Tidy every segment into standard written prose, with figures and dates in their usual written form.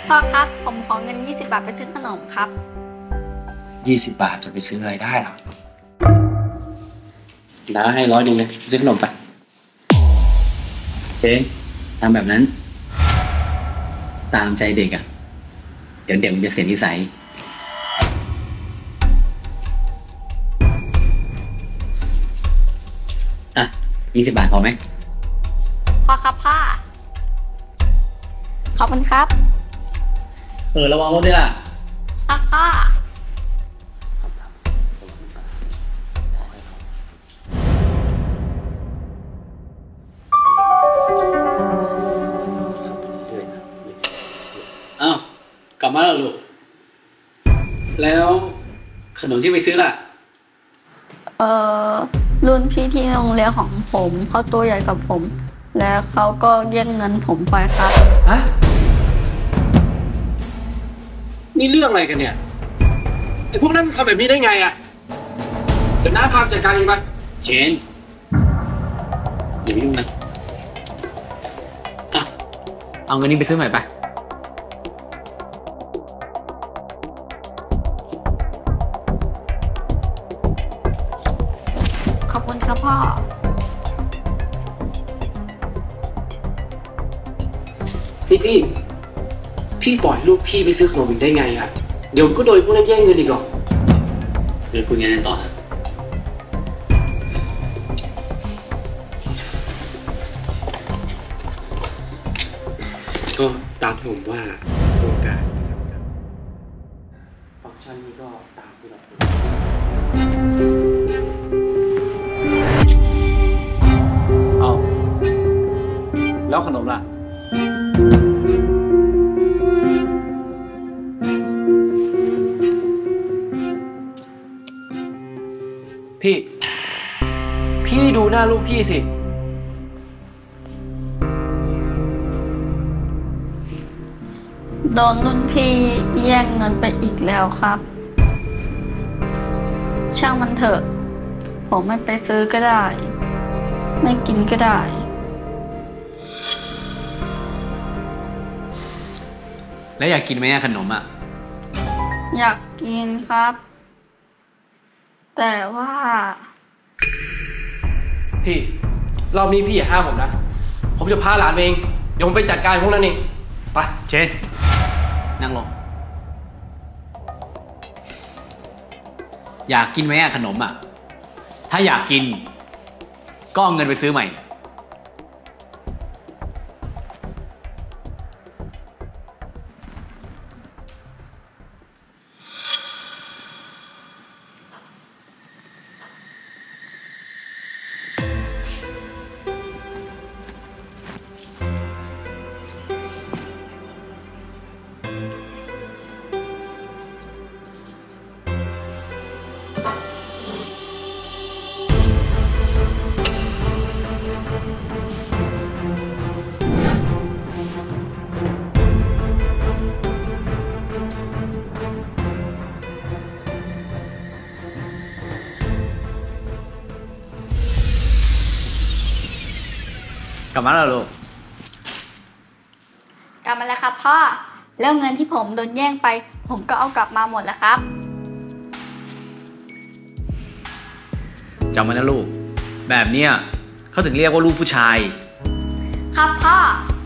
พ่อครับผมขอเงิน20 บาทไปซื้อขนมครับ 20 บาทจะไปซื้ออะไรได้หรอน้าให้100เลยซื้อขนมไปเชนทำแบบนั้นตามใจเด็กเดี๋ยวเด็กมันจะเสียนิสัย20 บาทพอไหมพ่อครับพ่อขอบคุณครับระวังรถด้วยล่ะครับพ่ออ้าวกลับมาแล้วลูกแล้วขนมที่ไปซื้อล่ะรุ่นพี่ที่โรงเรียนของผมเขาตัวใหญ่กับผมแล้วเขาก็แย่งเงินผมไปครับนี่เรื่องอะไรกันเนี่ยไอ้พวกนั้นทำแบบนี้ได้ไงเดี๋ยวน้าพาจัดการเองไปเชนอย่าไปยุ่งนะเอาเงินนี้ไปซื้อใหม่ไปขอบคุณครับพ่อพี่ปล่อยลูกพี่ไปซื้อขนมอีกได้ไงเดี๋ยวก็โดนพวกนั้นแย่งเงินอีกหรอกเดี๋ยวคุยกันต่อก็ตามที่ผมว่าโครงการฟังก์ชันนี้ก็ตามที่เราคุยเอาแล้วขนมล่ะพี่ดูหน้าลูกพี่สิโดนรุ่นพี่แย่งเงินไปอีกแล้วครับช่างมันเถอะผมไม่ไปซื้อก็ได้ไม่กินก็ได้แล้วอยากกินไหมขนมอยากกินครับแต่ว่าพี่รอบนี้พี่อย่าห้ามผมนะผมจะพาหลานเองเดี๋ยวผมไปจัดการพวกนั้นเองไปเชนนั่งลงอยากกินไหมขนมถ้าอยากกินก็เอาเงินไปซื้อใหม่กลับมาแล้วลูกกลับมาแล้วครับพ่อแล้วเงินที่ผมโดนแย่งไปผมก็เอากลับมาหมดแล้วครับจำไว้นะลูกแบบเนี้ยเขาถึงเรียกว่าลูกผู้ชายครับพ่อ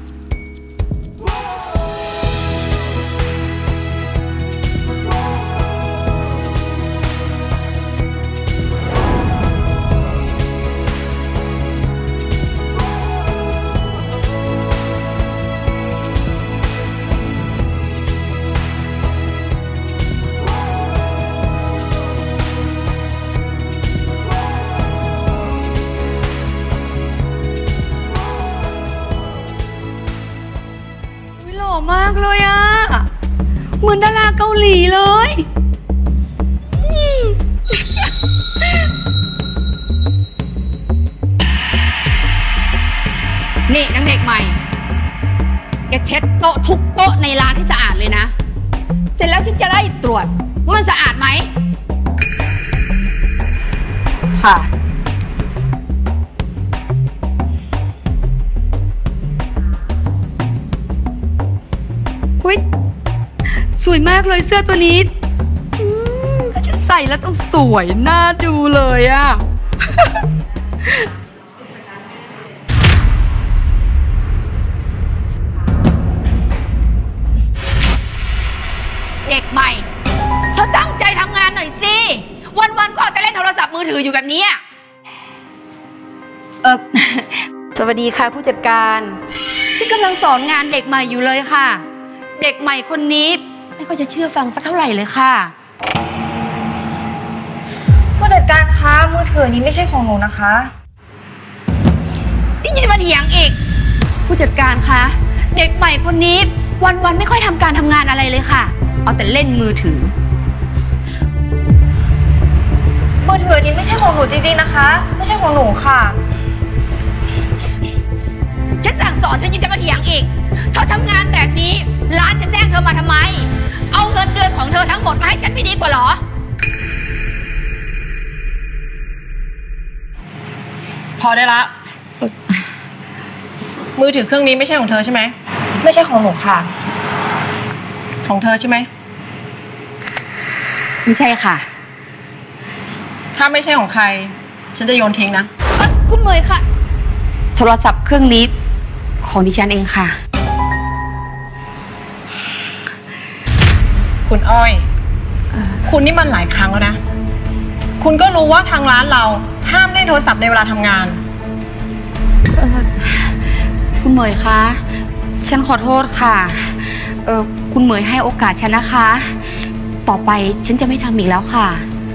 มากเลยเหมือนดาราเกาหลีเลยนี่นางเด็กใหม่แกเช็ดโต๊ะทุกโต๊ะในร้านที่สะอาดเลยนะเสร็จแล้วฉันจะไล่ตรวจว่ามันสะอาดไหมค่ะ อุ๊ยวยมากเลยเสื้อตัวนี้ถ้าฉันใส่แล้วต้องสวยน่าดูเลยอะ เด็กใหม่เธอตั้งใจทำงานหน่อยสิวันๆก็เอาแต่เล่นโทรศัพท์มือถืออยู่แบบนี้ สวัสดีค่ะผู้จัดการฉันกำลังสอนงานเด็กใหม่อยู่เลยค่ะ เด็กใหม่คนนี้ไม่ค่อยจะเชื่อฟังสักเท่าไหร่เลยค่ะผู้จัดการคะมือถือนี้ไม่ใช่ของหนูนะคะนี่จะมาเถียงอีกผู้จัดการคะเด็กใหม่คนนี้วันๆไม่ค่อยทำการทำงานอะไรเลยค่ะเอาแต่เล่นมือถือมือถือนี้ไม่ใช่ของหนูจริงๆนะคะ ไม่ใช่ของหนูค่ะฉันสั่งสอนเธอยังจะมาเถียงอีกเธอทำงานแบบนี้ร้านจะแจ้งเธอมาทำไมเอาเงินเดือนของเธอทั้งหมดมาให้ฉันไม่ดีกว่าหรอพอได้ละ มือถือเครื่องนี้ไม่ใช่ของเธอใช่ไหมไม่ใช่ของหนูค่ะของเธอใช่ไหมไม่ใช่ค่ะถ้าไม่ใช่ของใคร ฉันจะโยนทิ้งนะคุณเมยค่ะโทรศัพท์เครื่องนี้ของดิฉันเองค่ะคุณอ้อย คุณนี่มันหลายครั้งแล้วนะ คุณก็รู้ว่าทางร้านเราห้ามเล่นโทรศัพท์ในเวลาทำงานคุณเหมยคะฉันขอโทษค่ะคุณเหมยให้โอกาสฉันนะคะ ต่อไปฉันจะไม่ทำอีกแล้วค่ะ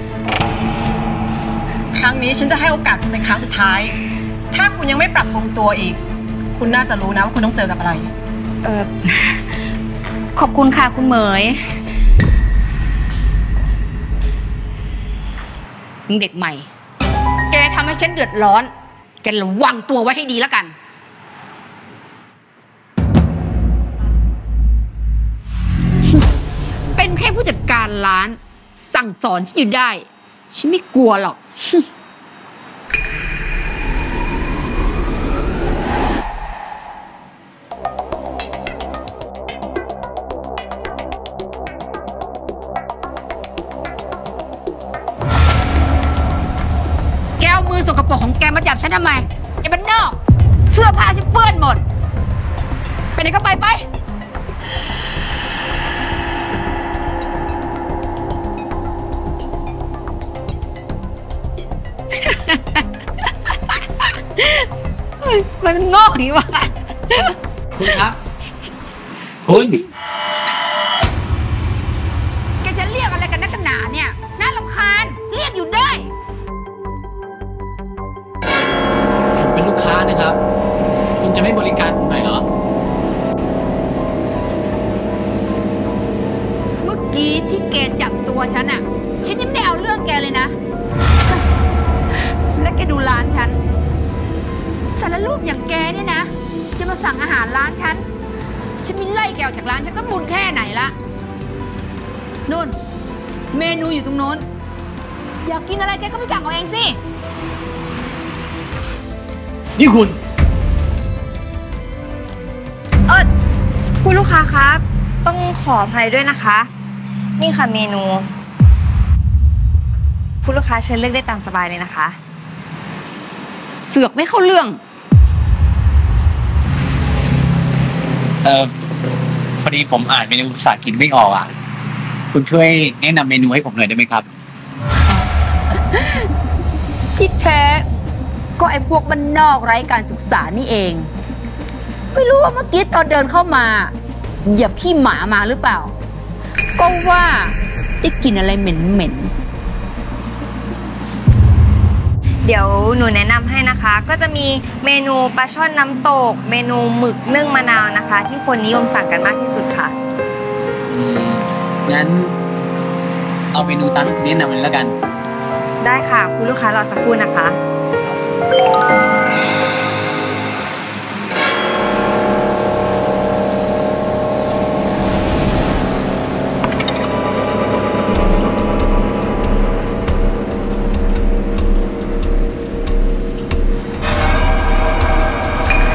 ครั้งนี้ฉันจะให้โอกาสคุณเป็นครั้งสุดท้าย ถ้าคุณยังไม่ปรับปรุงตัวอีก คุณน่าจะรู้นะว่าคุณต้องเจอกับอะไรขอบคุณค่ะคุณเหมยเด็กใหม่แกทำให้ฉันเดือดร้อนแกระวังตัวไว้ให้ดีแล้วกันเป็นแค่ผู้จัดการร้านสั่งสอนฉันอยู่ได้ฉันไม่กลัวหรอกแกเอามือสกปรกของแกมาจับฉันทำไมไอ้บ้านนอกเสื้อผ้าฉันเปื้อนหมดไปไหนก็ไปไปมันงอกอย่างนี้วะคุณครับคุณแกจะเรียกอะไรกันนักกันหนาเนี่ยน่ารำคาญเรียกอยู่ได้ผมเป็นลูกค้านะครับ คุณจะไม่บริการผมหน่อยเหรอเมื่อกี้ที่แกจับตัวฉันอะฉันยังไม่ได้เอาเรื่องแกเลยนะ และแกดูร้านฉันสารรูปอย่างแกเนี่ยนะจะมาสั่งอาหารร้านฉันไม่ไล่แกออกจากร้านฉันก็บุญแค่ไหนละนู่นเมนูอยู่ตรงโน้นอยากกินอะไรแกก็ไปสั่งเอาเองสินี่คุณคุณลูกค้าครับต้องขออภัยด้วยนะคะ นี่ค่ะเมนู คุณลูกค้าเชิญเลือกได้ตามสบายเลยนะคะเสือกไม่เข้าเรื่องพอดีผมอ่านเมนูภาษาอังกฤษไม่ออกอ่ะ คุณช่วยแนะนำเมนูให้ผมหน่อยได้ไหมครับที่แท้ก็ไอ้พวกบ้านนอกไร้การศึกษานี่เอง ไม่รู้ว่าเมื่อกี้ตอนเดินเข้ามาเหยียบขี้หมามาหรือเปล่า ก็ว่าได้กลิ่นอะไรเหม็นเดี๋ยวหนูแนะนำให้นะคะ ก็จะมีเมนูปลาช่อนน้ำตก เมนูหมึกนึ่งมะนาวนะคะ ที่คนนิยมสั่งกันมากที่สุดค่ะงั้น เอาเมนูตามที่คุณแนะนำเลยแล้วกันได้ค่ะ คุณลูกค้ารอสักครู่นะคะ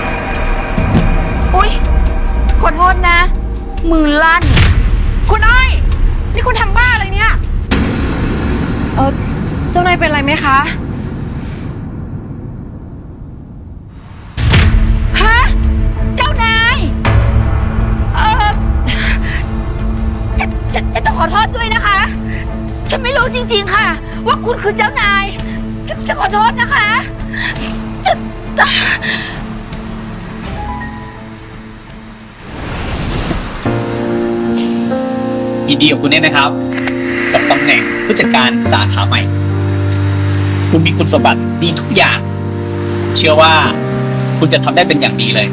ๆอุ๊ยขอโทษนะ มือลั่น คุณอ้อยเป็นไรไหมคะฮะ เจ้านายฉันต้องขอโทษด้วยนะคะ ฉันไม่รู้จริงๆค่ะ ว่าคุณคือเจ้านายฉันขอโทษนะคะฉันยินดีกับคุณเนี่ยนะครับกับตำแหน่งผู้จัดการสาขาใหม่ คุณมีคุณสมบัติดีทุกอย่าง เชื่อว่าคุณจะทำได้เป็นอย่างดีเลย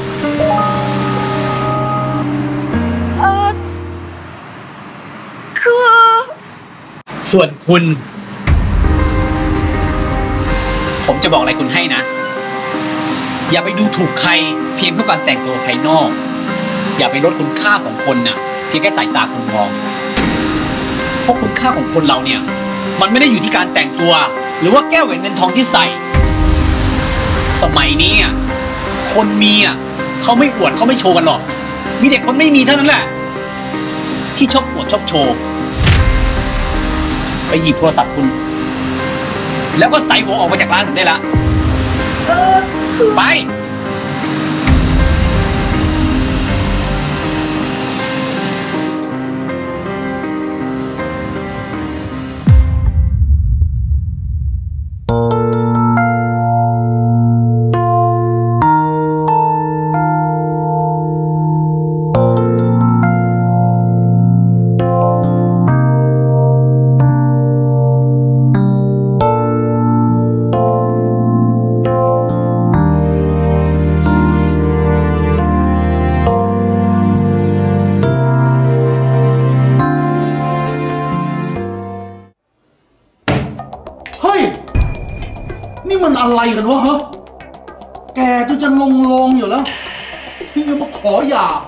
คือส่วนคุณ ผมจะบอกอะไรคุณให้นะ อย่าไปดูถูกใครเพียงเพราะการแต่งตัวภายนอก อย่าไปลดคุณค่าของคนน่ะเพียงแค่สายตาคุณมองเพราะคุณค่าของคนเราเนี่ยมันไม่ได้อยู่ที่การแต่งตัวหรือว่าแก้วแหวนเงินทองที่ใส่สมัยนี้คนมีเขาไม่อวดเขาไม่โชว์กันหรอกมีเด็กคนไม่มีเท่านั้นแหละที่ชอบอวดชอบโชว์ไปหยิบโทรศัพท์คุณแล้วก็ใส่หัวออกมาจากร้านผมได้ละไปอะไรกันวะฮะแกจะลงอยู่แล้วที่ยังมาขอหย่า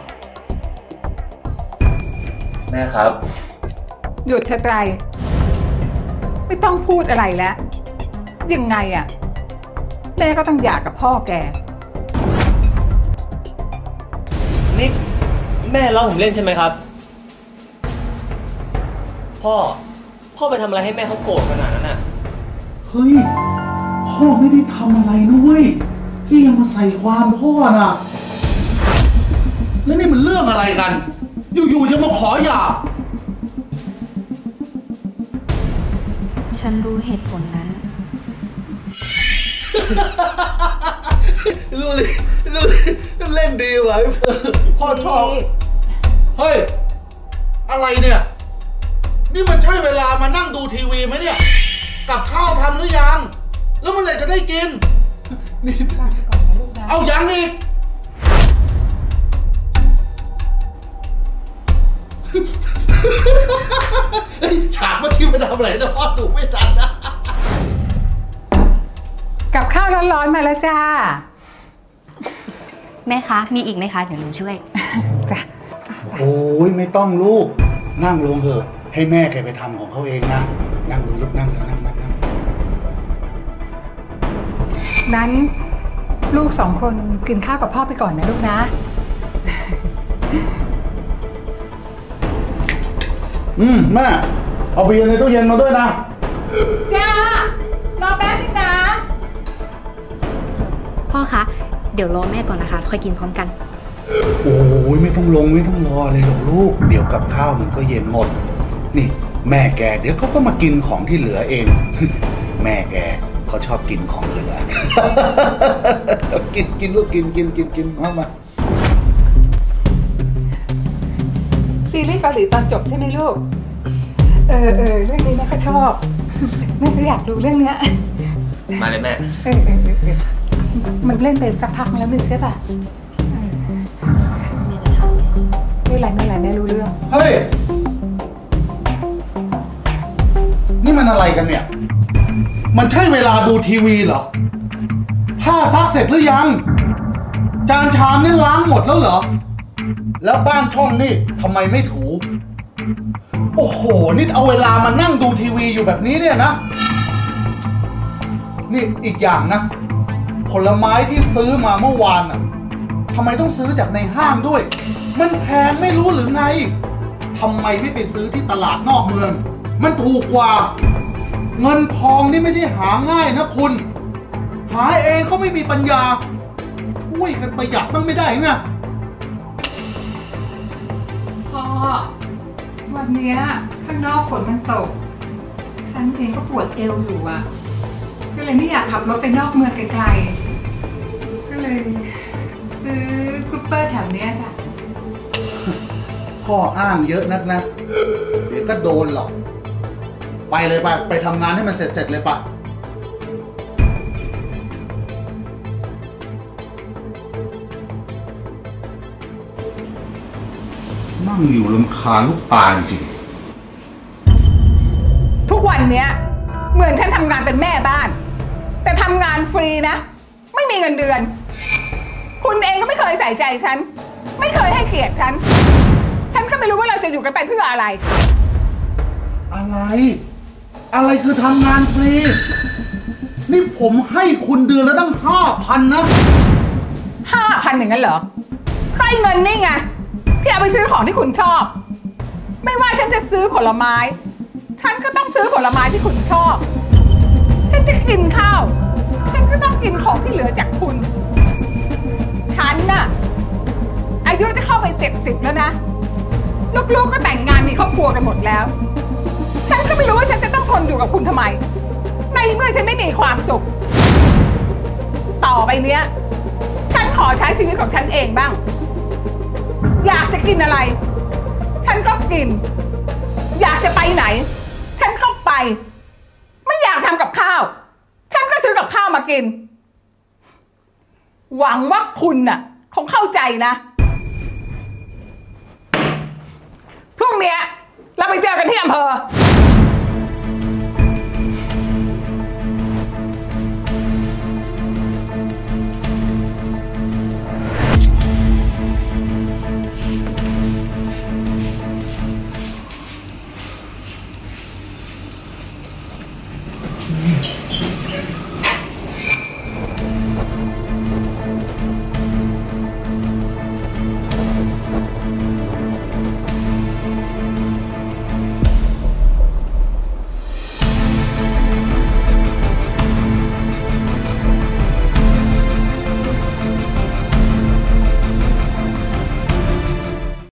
แม่ครับหยุดเถอะไตรไม่ต้องพูดอะไรแล้วยังไงแม่ก็ต้องหย่ากับพ่อแกนี่แม่ล้อผมเล่นใช่ไหมครับพ่อไปทำอะไรให้แม่เขาโกรธขนาดนั้นน่ะเฮ้ยพ่อไม่ได้ทำอะไรนะเว้ยที่ยังมาใส่ความพ่อน่ะแล้วนี่มันเรื่องอะไรกันอยู่ๆจะมาขอหย่าฉันรู้เหตุผลนั้นรู้เลยเล่นดีว่ะพ่อชอบเฮ้ยอะไรเนี่ยนี่มันใช่เวลามานั่งดูทีวีไหมเนี่ยกับข้าวทำหรือยังแล้วเมื่อไหร่จะได้กินนี่เอายังอีกฉากเมื่อกี้ไปทำอะไรนะพ่อดูไม่ทันนะกับข้าวร้อนๆมาแล้วจ้าแม่คะมีอีกไหมคะเดี๋ยวหนูช่วยจ้ะโอ้ยไม่ต้องลูกนั่งลงเถอะให้แม่แกไปทำของเขาเองนะนั่งลงลูกนั่งนั้นลูก2 คนกินข้าวกับพ่อไปก่อนนะลูกนะแม่เอาเบียร์ในตู้เย็นมาด้วยนะจ้ารอแป๊บนึงนะพ่อคะเดี๋ยวรอแม่ก่อนนะคะค่อยกินพร้อมกันโอ้ยไม่ต้องรอเลยหรอกลูกเดี๋ยวกับข้าวมันก็เย็นหมดนี่แม่แกเดี๋ยวเขาก็มากินของที่เหลือเองแม่แกเขาชอบกินของเหลือกินลูกกินมาซีรีส์เกาหลีตอนจบใช่ไหมลูกเรื่องนี้แม่ก็ชอบแม่ก็อยากดูเรื่องเนี้ยมาเลยแม่มันเล่นไปสักพักแล้วนึงใช่ป่ะไม่ไรแม่รู้เรื่องเฮ้ยนี่มันอะไรกันเนี่ยมันใช่เวลาดูทีวีเหรอผ้าซักเสร็จหรือยังจานชามนี่ล้างหมดแล้วเหรอแล้วบ้านช่องนี่ทำไมไม่ถูโอ้โหนี่เอาเวลามานั่งดูทีวีอยู่แบบนี้เนี่ยนะนี่อีกอย่างนะผลไม้ที่ซื้อมาเมื่อวานน่ะทำไมต้องซื้อจากในห้างด้วยมันแพงไม่รู้หรือไงทำไมไม่ไปซื้อที่ตลาดนอกเมืองมันถูกกว่าเงินทองนี่ไม่ใช่หาง่ายนะคุณ หาเองก็ไม่มีปัญญา ช่วยกันประหยัดบ้างไม่ได้ไงพ่อวันเนี้ยข้างนอกฝนมันตก ฉันเองก็ปวดเอวอยู่อ่ะ ก็เลยไม่อยากขับรถไปนอกเมืองไกลๆ ก็เลยซื้อซุปเปอร์แถวเนี้ยจ้ะข้ออ้างเยอะนักนะ เดี๋ยวก็โดนหรอก ไปเลยไปทำงานให้มันเสร็จเลยปะนั่งอยู่ลำคาญลูกตาจริงทุกวันเนี้ยเหมือนฉันทำงานเป็นแม่บ้าน แต่ทำงานฟรีนะ ไม่มีเงินเดือน คุณเองก็ไม่เคยใส่ใจฉัน ไม่เคยให้เกียรติฉัน ฉันก็ไม่รู้ว่าเราจะอยู่กันไปเพื่ออะไรอะไร อะไรคือทำงานฟรี นี่ผมให้คุณเดือนละตั้ง5,000นะ 5,000อย่างนั้นเหรอใครเงินนี่ไงที่เอาไปซื้อของที่คุณชอบ ไม่ว่าฉันจะซื้อผลไม้ ฉันก็ต้องซื้อผลไม้ที่คุณชอบ ฉันจะกินข้าว ฉันก็ต้องกินของที่เหลือจากคุณ ฉันน่ะอายุจะเข้าไป70แล้วนะลูกๆก็แต่งงานมีครอบครัวกันหมดแล้ว ฉันก็ไม่รู้ว่าฉันจะต้องทนอยู่กับคุณทำไมในเมื่อฉันไม่มีความสุขต่อไปเนี้ยฉันขอใช้ชีวิตของฉันเองบ้างอยากจะกินอะไร ฉันก็กิน อยากจะไปไหน ฉันก็ไป ไม่อยากทำกับข้าว ฉันก็ซื้อกับข้าวมากิน หวังว่าคุณน่ะคงเข้าใจนะพรุ่งนี้เราไปเจอกันที่อำเภอ